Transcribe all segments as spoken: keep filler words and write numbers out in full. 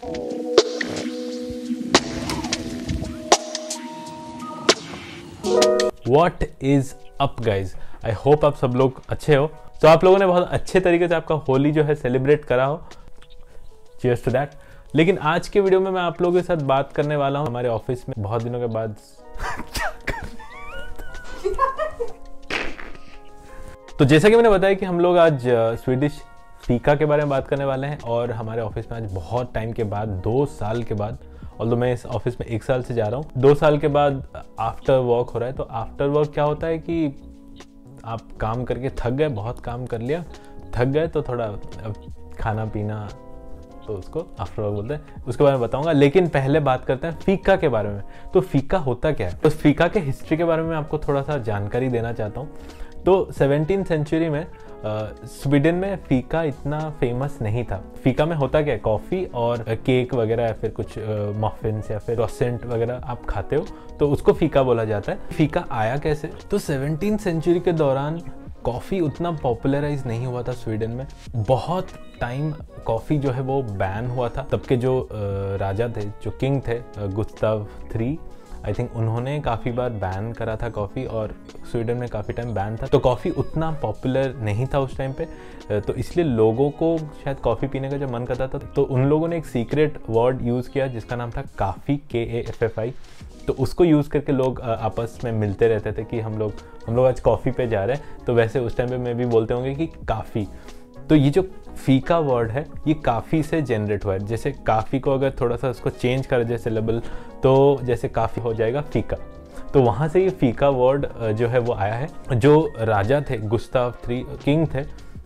What is up guys? I hope आप सब लोग अच्छे हो। तो आप लोगों ने बहुत अच्छे तरीके से आपका होली जो है सेलिब्रेट करा हो। Cheers to that। लेकिन आज के वीडियो में मैं आप लोगों के साथ बात करने वाला हूँ हमारे ऑफिस में बहुत दिनों के बाद तो जैसा कि मैंने बताया कि हम लोग आज स्वीडिश फीका के बारे में बात करने वाले हैं और हमारे ऑफिस में आज बहुत टाइम के बाद, दो साल के बाद, ऑल्दो मैं इस ऑफिस में एक साल से जा रहा हूँ, दो साल के बाद आफ्टर वर्क हो रहा है। तो आफ्टर वर्क क्या होता है कि आप काम करके थक गए, बहुत काम कर लिया, थक गए, तो थोड़ा खाना पीना, तो उसको आफ्टर वर्क बोलते हैं, उसके बारे में बताऊंगा। लेकिन पहले बात करते हैं फीका के बारे में। तो फीका होता क्या है? तो फीका के हिस्ट्री के बारे में आपको थोड़ा सा जानकारी देना चाहता हूँ। तो सेवनटीन सेंचुरी में स्वीडन में फीका इतना फेमस नहीं था। फीका में होता क्या है, कॉफ़ी और केक वगैरह या फिर कुछ मफिन्स या फिर क्रॉसेंट वगैरह आप खाते हो, तो उसको फीका बोला जाता है। फीका आया कैसे? तो सेवनटीन सेंचुरी के दौरान कॉफ़ी उतना पॉपुलराइज नहीं हुआ था स्वीडन में। बहुत टाइम कॉफ़ी जो है वो बैन हुआ था। तब के जो राजा थे, जो किंग थे, गुस्ताव थ्री, आई थिंक उन्होंने काफ़ी बार बैन करा था कॉफ़ी, और स्वीडन में काफ़ी टाइम बैन था। तो कॉफ़ी उतना पॉपुलर नहीं था उस टाइम पे, तो इसलिए लोगों को शायद कॉफ़ी पीने का जब मन करता था तो उन लोगों ने एक सीक्रेट वर्ड यूज़ किया जिसका नाम था काफ़ी, के ए एफ एफ आई। तो उसको यूज़ करके लोग आपस में मिलते रहते थे कि हम लोग हम लोग आज कॉफ़ी पे जा रहे हैं। तो वैसे उस टाइम पे मैं भी बोलते होंगे कि काफ़ी। तो ये जो फीका वर्ड है ये काफ़ी से जनरेट हुआ है। जैसे काफ़ी को अगर थोड़ा सा उसको चेंज कर जैसे लेबल, तो जैसे काफ़ी हो जाएगा फीका। तो वहाँ से ये फीका वर्ड जो है वो आया है। जो राजा थे, गुस्ताव थ्री किंग थे,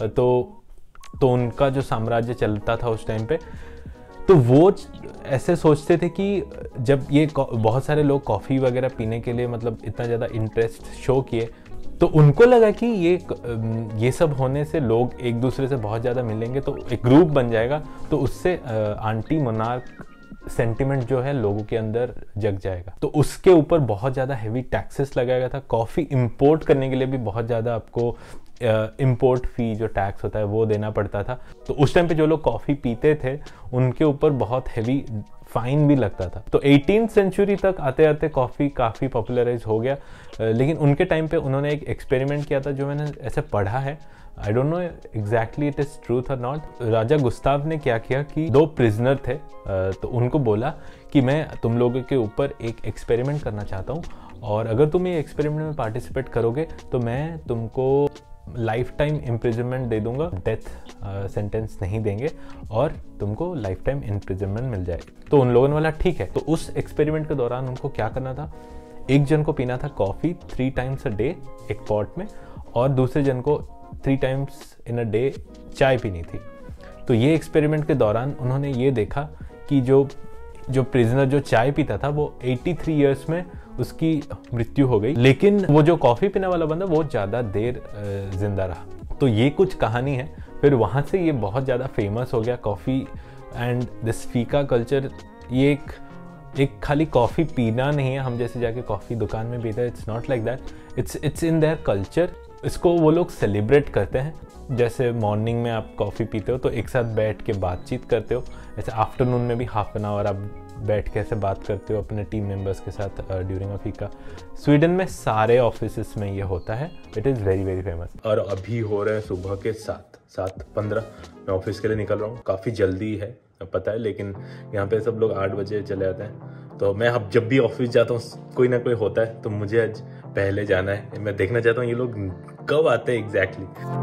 तो तो उनका जो साम्राज्य चलता था उस टाइम पे, तो वो ऐसे सोचते थे कि जब ये बहुत सारे लोग कॉफ़ी वगैरह पीने के लिए मतलब इतना ज़्यादा इंटरेस्ट शो किए, तो उनको लगा कि ये ये सब होने से लोग एक दूसरे से बहुत ज़्यादा मिलेंगे, तो एक ग्रुप बन जाएगा, तो उससे आंटी मोनार्क सेंटिमेंट जो है लोगों के अंदर जग जाएगा। तो उसके ऊपर बहुत ज़्यादा हेवी टैक्सेस लगाया गया था। कॉफ़ी इंपोर्ट करने के लिए भी बहुत ज़्यादा आपको इंपोर्ट फी जो टैक्स होता है वो देना पड़ता था। तो उस टाइम पे जो लोग कॉफ़ी पीते थे उनके ऊपर बहुत हेवी फाइन भी लगता था। तो एटीन सेंचुरी तक आते आते कॉफ़ी काफ़ी पॉपुलराइज हो गया। लेकिन उनके टाइम पे उन्होंने एक एक्सपेरिमेंट किया था जो मैंने ऐसे पढ़ा है, I don't know exactly it is truth और नॉट। राजा गुस्ताव ने क्या किया कि दो प्रिजनर थे, तो उनको बोला कि मैं तुम लोगों के ऊपर एक एक्सपेरिमेंट करना चाहता हूँ, और अगर तुम ये एक्सपेरिमेंट में पार्टिसिपेट करोगे तो मैं तुमको लाइफ टाइम इम्प्रिजनमेंट दे दूंगा, डेथ सेंटेंस uh, नहीं देंगे, और तुमको लाइफ टाइम इम्प्रिजनमेंट मिल जाएगी। तो उन लोगों ने बोला ठीक है। तो उस एक्सपेरिमेंट के दौरान उनको क्या करना था, एक जन को पीना था coffee three times a day एक पॉट में, और दूसरे जन को three times in a day चाय पीनी थी। तो ये एक्सपेरिमेंट के दौरान उन्होंने ये देखा कि जो जो प्रिजनर जो चाय पीता था वो तिरासी इयर्स में उसकी मृत्यु हो गई, लेकिन वो जो कॉफ़ी पीने वाला बंदा वो ज़्यादा देर जिंदा रहा। तो ये कुछ कहानी है। फिर वहाँ से ये बहुत ज़्यादा फेमस हो गया coffee and this fika culture. ये एक एक खाली कॉफ़ी पीना नहीं है, हम जैसे जाके कॉफ़ी दुकान में पीते हैं, it's not like that, it's it's in their culture. इसको वो लोग सेलिब्रेट करते हैं। जैसे मॉर्निंग में आप कॉफ़ी पीते हो तो एक साथ बैठ के बातचीत करते हो, ऐसे आफ्टरनून में भी हाफ एन आवर आप बैठ के ऐसे बात करते हो अपने टीम मेंबर्स के साथ ड्यूरिंग अ फीका। स्वीडन में सारे ऑफिसेस में ये होता है। It is very very famous. और अभी हो रहे हैं सुबह के सात सात पंद्रह। मैं ऑफिस के लिए निकल रहा हूँ, काफ़ी जल्दी है पता है, लेकिन यहाँ पे सब लोग आठ बजे चले जाते हैं। तो मैं अब जब भी ऑफिस जाता हूँ कोई ना कोई होता है, तो मुझे आज पहले जाना है। मैं देखना चाहता हूँ ये लोग कब आते हैं एग्जैक्टली।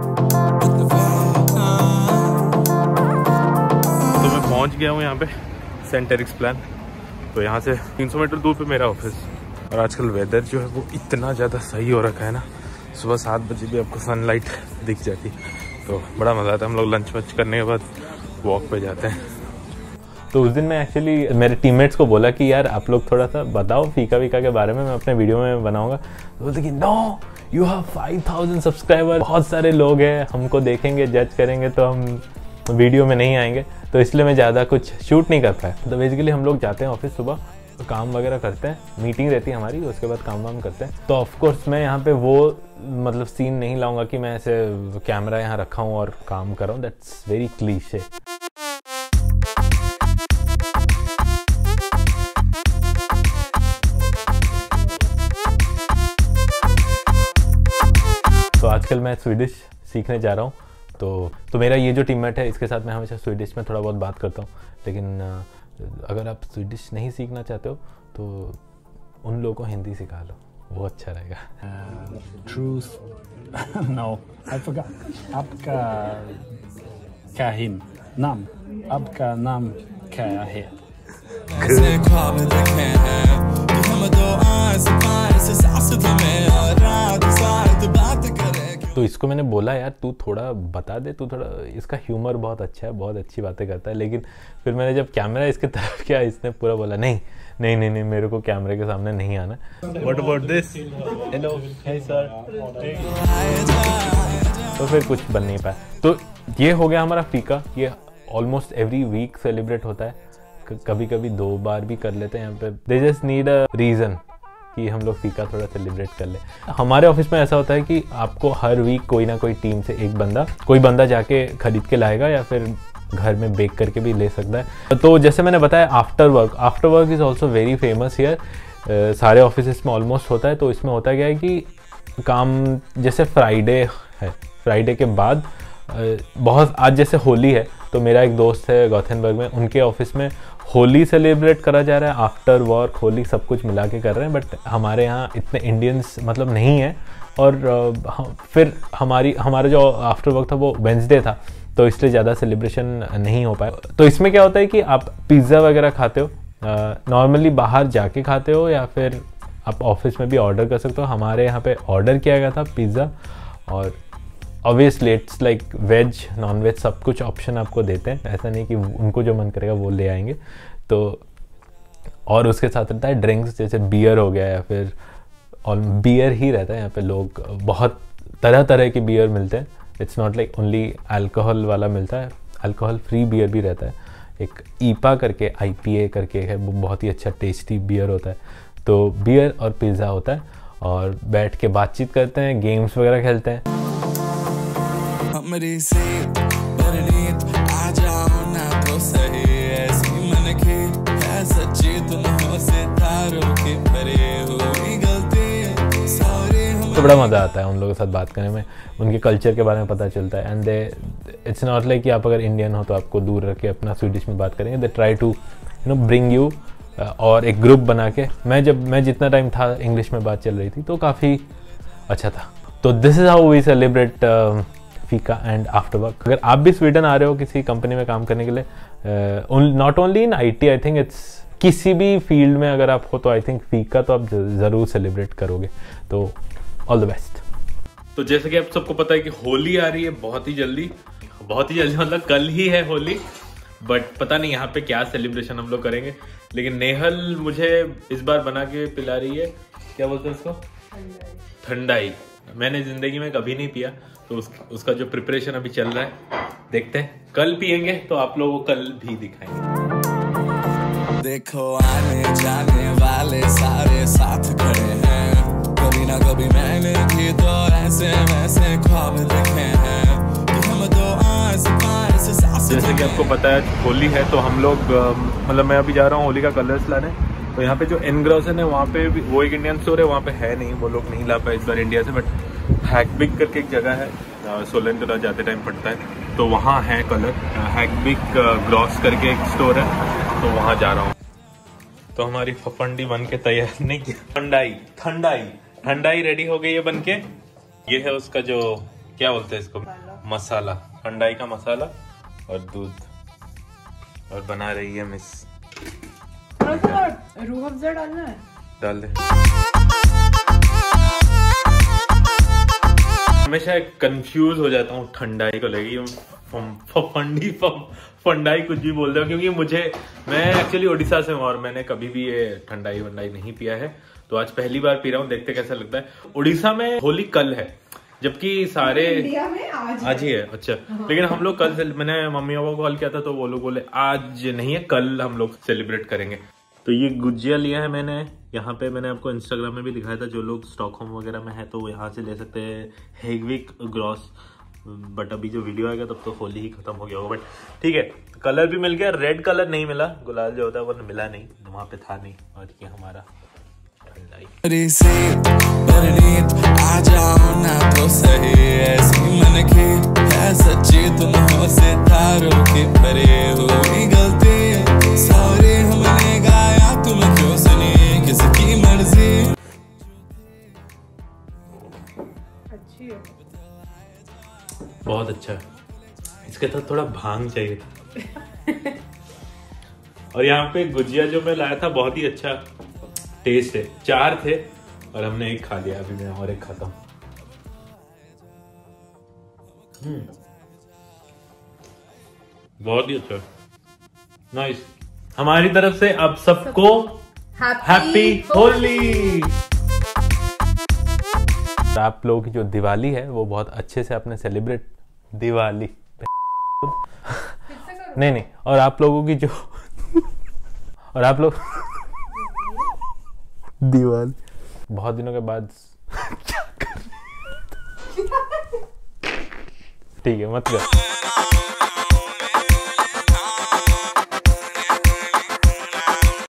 तो मैं पहुँच गया हूँ यहाँ पे सेंट एरिक्स प्लान। तो यहाँ से तीन सौ मीटर दूर पे मेरा ऑफिस। और आजकल वेदर जो है वो इतना ज़्यादा सही हो रखा है ना, सुबह सात बजे भी आपको सनलाइट दिख जाती, तो बड़ा मज़ा आता है। हम लोग लंच वंच करने के बाद वॉक पे जाते हैं। तो उस दिन मैं एक्चुअली मेरे टीममेट्स को बोला कि यार आप लोग थोड़ा सा बताओ फीका वीका के बारे में, मैं अपने वीडियो में बनाऊंगा। तो बोलते कि no, you have five thousand subscriber, बहुत सारे लोग हैं, हमको देखेंगे, जज करेंगे, तो हम वीडियो में नहीं आएंगे, तो इसलिए मैं ज़्यादा कुछ शूट नहीं कर पाया। तो बेसिकली हम लोग जाते हैं ऑफिस सुबह, तो काम वगैरह करते हैं, मीटिंग रहती है हमारी, उसके बाद काम वाम करते हैं। तो ऑफकोर्स मैं यहाँ पे वो मतलब सीन नहीं लाऊंगा कि मैं ऐसे कैमरा यहाँ रखा हूँ और काम कर रहा हूँ, दैट्स वेरी क्लीशे। आजकल मैं स्वीडिश सीखने जा रहा हूँ, तो तो मेरा ये जो टीममेट है इसके साथ मैं हमेशा स्वीडिश में थोड़ा बहुत बात करता हूँ। लेकिन अगर आप स्वीडिश नहीं सीखना चाहते हो तो उन लोगों को हिंदी सिखा लो, वो अच्छा रहेगा। Truth no I forgot. आपका क्या है नाम? आपका नाम क्या है? तो इसको मैंने बोला यार तू थोड़ा बता दे, तू थोड़ा, इसका ह्यूमर बहुत अच्छा है, बहुत अच्छी बातें करता है। लेकिन फिर मैंने जब कैमरा इसके तरफ किया, इसने पूरा बोला नहीं नहीं नहीं नहीं मेरे को कैमरे के सामने नहीं आना। What about this? Hello, hey sir. तो फिर कुछ बन नहीं पाया। तो ये हो गया हमारा फीका। ये ऑलमोस्ट एवरी वीक सेलिब्रेट होता है, कभी कभी दो बार भी कर लेते हैं यहाँ पे। They just need a reason कि हम लोग फीका थोड़ा सेलिब्रेट कर ले। हमारे ऑफिस में ऐसा होता है कि आपको हर वीक कोई ना कोई टीम से एक बंदा कोई बंदा जाके खरीद के लाएगा या फिर घर में बेक करके भी ले सकता है। तो जैसे मैंने बताया after work, after work is also very famous here. सारे ऑफिस में ऑलमोस्ट होता है। तो इसमें होता क्या है कि काम, जैसे फ्राइडे है, फ्राइडे के बाद बहुत, आज जैसे होली है तो मेरा एक दोस्त है गॉथेनबर्ग में, उनके ऑफिस में होली सेलिब्रेट करा जा रहा है। आफ्टर वर्क होली सब कुछ मिला के कर रहे हैं। बट हमारे यहाँ इतने इंडियंस मतलब नहीं है। और फिर हमारी हमारा जो आफ्टर वर्क था वो वेंसडे था, तो इसलिए ज़्यादा सेलिब्रेशन नहीं हो पाया। तो इसमें क्या होता है कि आप पिज़्ज़ा वगैरह खाते हो, नॉर्मली बाहर जाके खाते हो या फिर आप ऑफिस में भी ऑर्डर कर सकते हो। हमारे यहाँ पे ऑर्डर किया गया था पिज़्ज़ा, और obviously it's like veg non veg सब कुछ ऑप्शन आपको देते हैं। ऐसा नहीं कि उनको जो मन करेगा वो ले आएंगे। तो और उसके साथ रहता है ड्रिंक्स, जैसे बियर हो गया या फिर, और बियर ही रहता है यहाँ पे। लोग बहुत तरह तरह के बियर मिलते हैं। It's not like only alcohol वाला मिलता है, अल्कोहल फ्री बियर भी रहता है। एक ईपा करके आई पी ए करके है, वो बहुत ही अच्छा टेस्टी बियर होता है। तो बियर और पिज़्ज़ा होता है, और बैठ के बातचीत करते हैं, गेम्स वगैरह खेलते हैं। मेरी से आ जाओ ना तो सही, ऐसी मन की है सच्ची, तुम हो सितारों की भरी हुई गलती सारी। तो बड़ा मज़ा आता है उन लोगों के साथ बात करने में, उनके कल्चर के बारे में पता चलता है। And they, it's not like कि आप अगर इंडियन हो तो आपको दूर रख के अपना स्वीडिश में बात करेंगे। They try to you know bring you, और एक ग्रुप बना के। मैं जब मैं जितना टाइम था इंग्लिश में बात चल रही थी तो काफ़ी अच्छा था। तो this is how we celebrate fika and after work. अगर आप भी स्वीडन आ रहे हो किसी कंपनी में काम करने के लिए, not only in IT, I think it's किसी भी फील्ड में अगर आप हो तो आई थिंक फीका तो आप ज़रूर सेलिब्रेट करोगे। तो ऑल द बेस्ट। तो जैसे कि आप सबको पता है कि होली आ रही है बहुत ही जल्दी, बहुत ही जल्दी मतलब कल ही है होली। बट पता नहीं यहाँ पे क्या सेलिब्रेशन हम लोग करेंगे। लेकिन नेहल मुझे इस बार बना के पिला रही है, क्या बोलते हैं उसको, ठंडाई। मैंने जिंदगी में कभी नहीं पिया, तो उस, उसका जो प्रिपरेशन अभी चल रहा है, देखते हैं। कल पियेंगे तो आप लोगों को कल भी दिखाएंगे। देखो आने जाने वाले सारे साथ खड़े हैं, कभी ना कभी मैंने भी तो ऐसे वैसे ख्वाब देखे हैं कि हम तो आस पास साथ। जैसे कि आपको पता है होली है, तो हम लोग मतलब मैं अभी जा रहा हूँ होली का कलर्स लाने। तो यहाँ पे जो एनग्रॉसन है वहाँ पे भी, वो एक इंडियन स्टोर है, वहाँ पे है नहीं, वो लोग नहीं ला पाए इस बार इंडिया से। बट हैकबिक करके एक जगह है, सोलन जाते टाइम पड़ता है, तो वहाँ है कलर। हैकबिक ग्रॉस करके एक स्टोर है, तो वहाँ जा रहा हूँ। तो हमारी फफंडी बन के तैयार नहीं किया, ठंडाई ठंडाई ठंडाई रेडी हो गई है बन के। ये है उसका जो, क्या बोलते हैं इसको, मसाला, ठंडाई का मसाला और दूध, और बना रही है मिस। रूह अफ़ज़ा डालना है, डाल दे। हमेशा कंफ्यूज हो जाता हूँ ठंडाई को लेके, फंडी फंडाई कुछ भी बोलते हो, क्योंकि मुझे, मैं एक्चुअली उड़ीसा से हूँ और मैंने कभी भी ये ठंडाई वंडाई नहीं पिया है। तो आज पहली बार पी रहा हूँ, देखते कैसा लगता है। उड़ीसा में होली कल है, जबकि सारे इंडिया में आज, आज ही है। अच्छा, लेकिन हम लोग कल से, मैंने मम्मी पापा को कॉल किया था तो वो लोग बोले आज नहीं है, कल हम लोग सेलिब्रेट करेंगे। तो ये गुजिया लिया है मैंने, यहाँ पे मैंने आपको इंस्टाग्राम में भी दिखाया था, जो लोग स्टॉकहोम वगैरह में है तो यहाँ से ले सकते हैं, हैकबिक ग्रॉस। बट अभी जो वीडियो आएगा तब तो होली ही खत्म हो गया होगा। बट ठीक है, कलर भी मिल गया। रेड कलर नहीं मिला, गुलाल जो होता है वो मिला नहीं, वहाँ पे था नहीं। और ये हमारा लाई। से परनीत आ जाओ ना तो सही, ऐसी मन की है सच्ची, तुम हो सितारों की परे हुई गलती, सॉरी हमने गाया तुम क्यों सुनी किसकी मर्जी। अच्छी है। बहुत अच्छा है, इसके साथ थोड़ा भांग चाहिए था। और यहाँ पे गुजिया जो मैं लाया था बहुत ही अच्छा टेस्ट है, चार थे और हमने एक खा लिया, अभी मैं और एक खाता हूँ। बहुत ही अच्छा, नाइस। हमारी तरफ से अब सबको हैप्पी होली। आप लोगों की जो दिवाली है वो बहुत अच्छे से आपने सेलिब्रेट, दिवाली नहीं नहीं और आप लोगों की जो और आप लोग दिवाली बहुत दिनों के बाद ठीक है मत कर।